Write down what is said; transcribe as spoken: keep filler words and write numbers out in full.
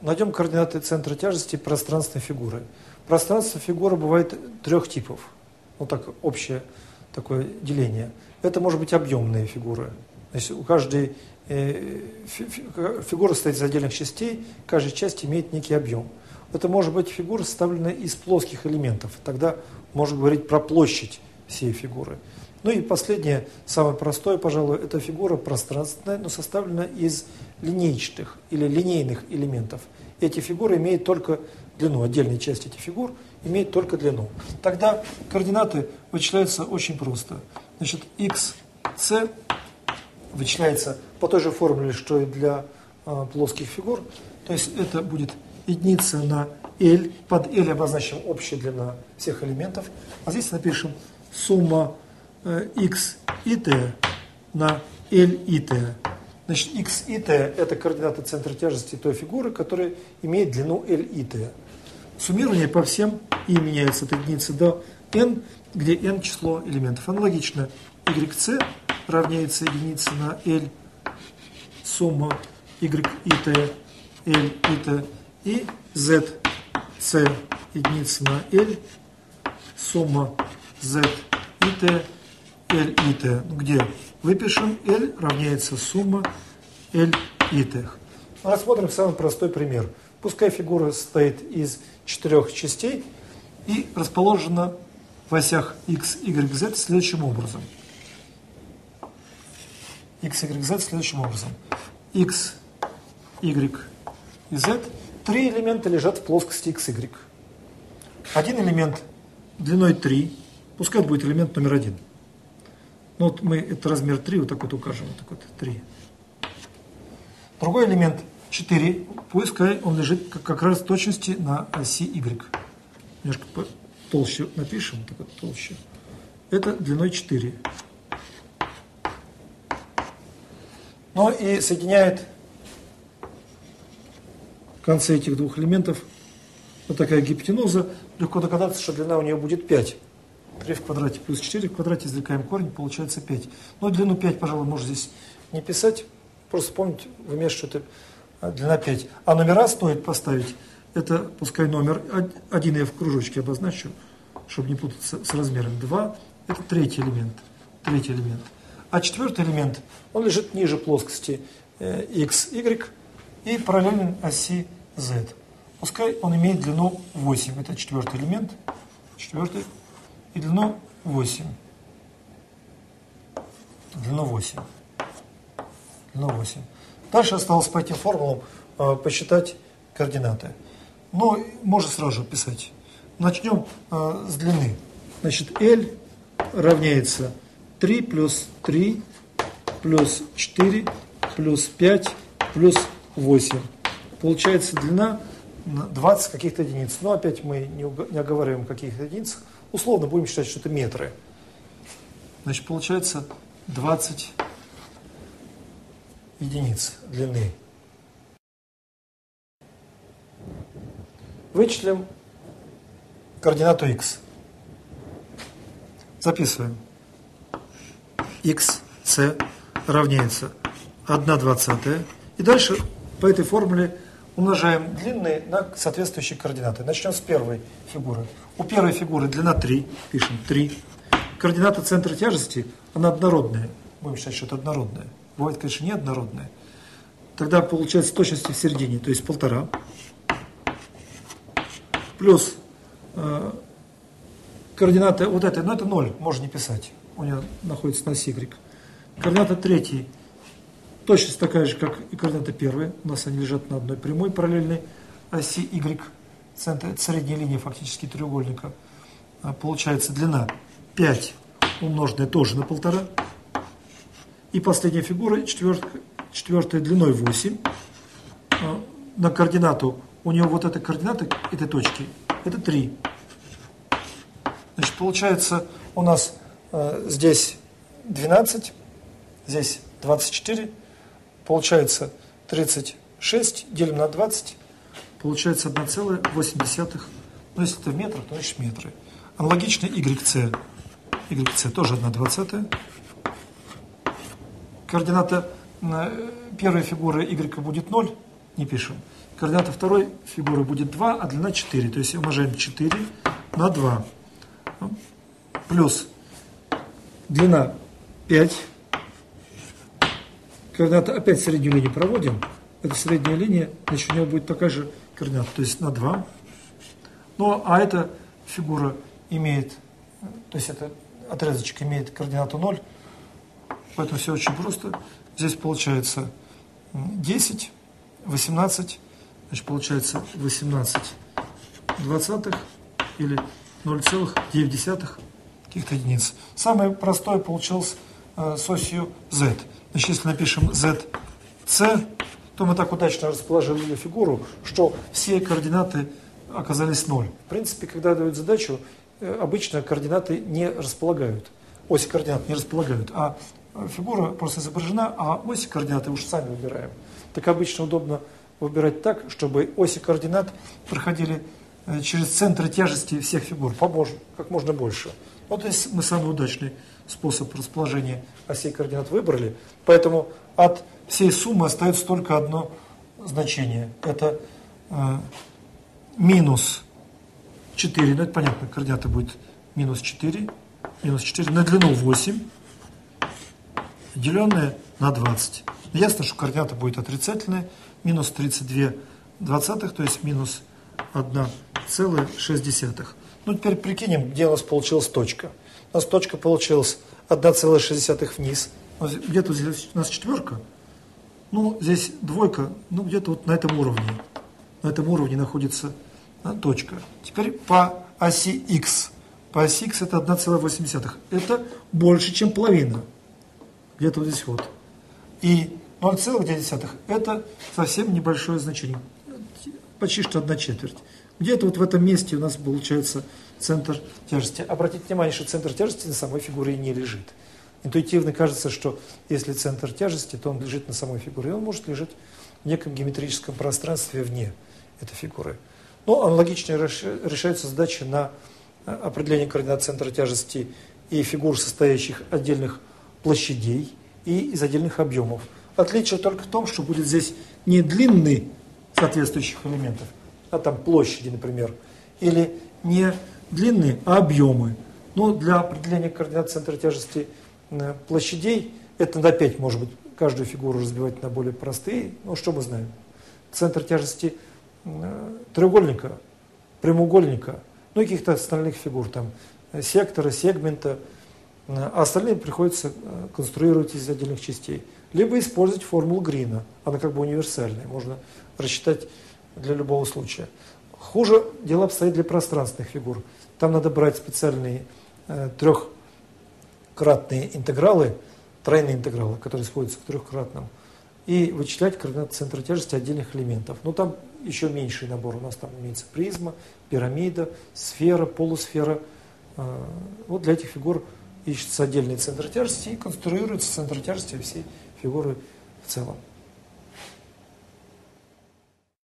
Найдем координаты центра тяжести пространственной фигуры. Пространственная фигура бывает трех типов. Вот так, общее такое деление. Это может быть объемные фигуры. Значит, у каждой э, фи, фигура состоит из отдельных частей, каждая часть имеет некий объем. Это может быть фигура, составленная из плоских элементов. Тогда можно говорить про площадь всей фигуры. Ну и последнее, самое простое, пожалуй, это фигура пространственная, но составлена из линейчатых или линейных элементов. Эти фигуры имеют только длину, отдельные части этих фигур имеют только длину. Тогда координаты вычисляются очень просто. Значит, xc вычисляется по той же формуле, что и для э, плоских фигур. То есть это будет единица на L. Под L обозначим общая длина всех элементов. А здесь напишем сумма э, x и t на L и t. Значит, x и t это координаты центра тяжести той фигуры, которая имеет длину L и t. Суммирование по всем и меняется от единицы до n, где n число элементов. Аналогично yc равняется единице на L сумма y и t, L и t, и zc единица на L сумма z и t, L и t, где выпишем L равняется сумма L и t. Рассмотрим самый простой пример. Пускай фигура состоит из четырех частей и расположена в осях x, y, z следующим образом. x, y, z следующим образом. x, y и z. Три элемента лежат в плоскости x, y. Один элемент длиной три, пускай это будет элемент номер один. Ну вот мы это размер три вот так вот укажем, вот так вот, три. Другой элемент четыре, пускай он лежит как, как раз в точности на оси y. Немножко толще напишем, так вот толще. Это длиной четыре. Ну и соединяет в конце этих двух элементов вот такая гипотенуза. Легко догадаться, что длина у нее будет пять. три в квадрате плюс четыре в квадрате, извлекаем корень, получается пять. Но длину пять, пожалуй, можно здесь не писать. Просто помните в уме, что это длина пять. А номера стоит поставить. Это пускай номер один я в кружочке обозначу, чтобы не путаться с размером. два это третий элемент. Третий элемент. А четвертый элемент, он лежит ниже плоскости э, x, y и параллелен оси z. Пускай он имеет длину восемь. Это четвертый элемент. Четвертый. И длину восемь. Длину восемь. Длину восемь. Дальше осталось по этим формулам э, посчитать координаты. Но можно сразу же писать. Начнем э, с длины. Значит, L равняется три плюс три плюс четыре плюс пять плюс восемь. Получается длина двадцать каких-то единиц. Но опять мы не, не оговариваем каких-то единиц. Условно будем считать, что это метры. Значит, получается двадцать единиц длины. Вычислим координату x. Записываем. xc равняется одна двадцатая. И дальше по этой формуле умножаем длинные на соответствующие координаты. Начнем с первой фигуры. У первой фигуры длина три. Пишем три. Координата центра тяжести, она однородная. Будем считать, что это однородная. Бывает, конечно, неоднородная. Тогда получается точности в середине, то есть полтора. Плюс э, координата вот этой, но это ноль, можно не писать. У нее находится на оси y. Координата третьей точность такая же, как и координата первой. У нас они лежат на одной прямой параллельной оси y. Центр, это средняя линия фактически треугольника. А получается длина пять, умноженная тоже на полтора. И последняя фигура, четвертая, четвертая длиной восемь. А на координату, у нее вот эта координата этой точки, это три. Значит, получается у нас э, здесь двенадцать, здесь двадцать четыре, получается тридцать шесть, делим на двадцать, получается одна целая восемь десятых. Но если это в метрах, то значит метры. Аналогично yc. yc тоже одна двадцатая. Координата первой фигуры y будет ноль, не пишем. координата второй фигуры будет два, а длина четыре. То есть умножаем четыре на два. Плюс длина пять. Координата опять среднюю линию проводим. Эта средняя линия, значит, у него будет такая же координата, то есть на два. Ну, а эта фигура имеет, то есть это отрезочек имеет координату ноль. Поэтому все очень просто. Здесь получается десять, восемнадцать, значит, получается восемнадцать двадцатых или ноль целых девять десятых каких-то единиц. Самое простое получилось э, с осью z. Значит, если напишем zc, то мы так удачно расположили фигуру, что все координаты оказались ноль. В принципе, когда дают задачу, э, обычно координаты не располагают. Оси координат не располагают, а фигура просто изображена, а оси координаты уж сами выбираем. Так обычно удобно выбирать так, чтобы оси координат проходили через центры тяжести всех фигур, побольше, как можно больше. Вот здесь мы самый удачный способ расположения осей координат выбрали, поэтому от всей суммы остается только одно значение. Это э, минус четыре, ну это понятно, координата будет минус четыре, минус четыре на длину восемь, деленное на двадцать. Ясно, что координата будет отрицательная, минус тридцать две двадцатых, то есть минус одна целая шесть десятых. Ну, теперь прикинем, где у нас получилась точка. У нас точка получилась одна целая шесть десятых вниз. Где-то здесь у нас четверка. Ну, здесь двойка, ну, где-то вот на этом уровне. На этом уровне находится а, точка. Теперь по оси x. По оси x это одна целая восемь десятых. Это больше, чем половина. Где-то вот здесь вот. И ноль целых девять десятых это совсем небольшое значение. Почти что одна четверть. Где-то вот в этом месте у нас получается центр тяжести. Обратите внимание, что центр тяжести на самой фигуре не лежит. Интуитивно кажется, что если центр тяжести, то он лежит на самой фигуре. И он может лежать в неком геометрическом пространстве вне этой фигуры. Но аналогично решаются задачи на определение координат центра тяжести и фигур, состоящих отдельных площадей и из отдельных объемов. Отличие только в том, что будет здесь не длины соответствующих элементов, а там площади, например, или не длины, а объемы. Но для определения координат центра тяжести площадей, это опять может быть каждую фигуру разбивать на более простые, но что мы знаем? Центр тяжести треугольника, прямоугольника, ну и каких-то остальных фигур, там сектора, сегмента, а остальные приходится конструировать из отдельных частей. Либо использовать формулу Грина, она как бы универсальная, можно рассчитать для любого случая. Хуже дело обстоит для пространственных фигур. Там надо брать специальные э, трехкратные интегралы, тройные интегралы, которые сводятся к трехкратным, и вычислять координаты центра тяжести отдельных элементов. Но там еще меньший набор. У нас там имеется призма, пирамида, сфера, полусфера. Э, вот для этих фигур ищется отдельный центр тяжести и конструируется центр тяжести всей фигуры в целом.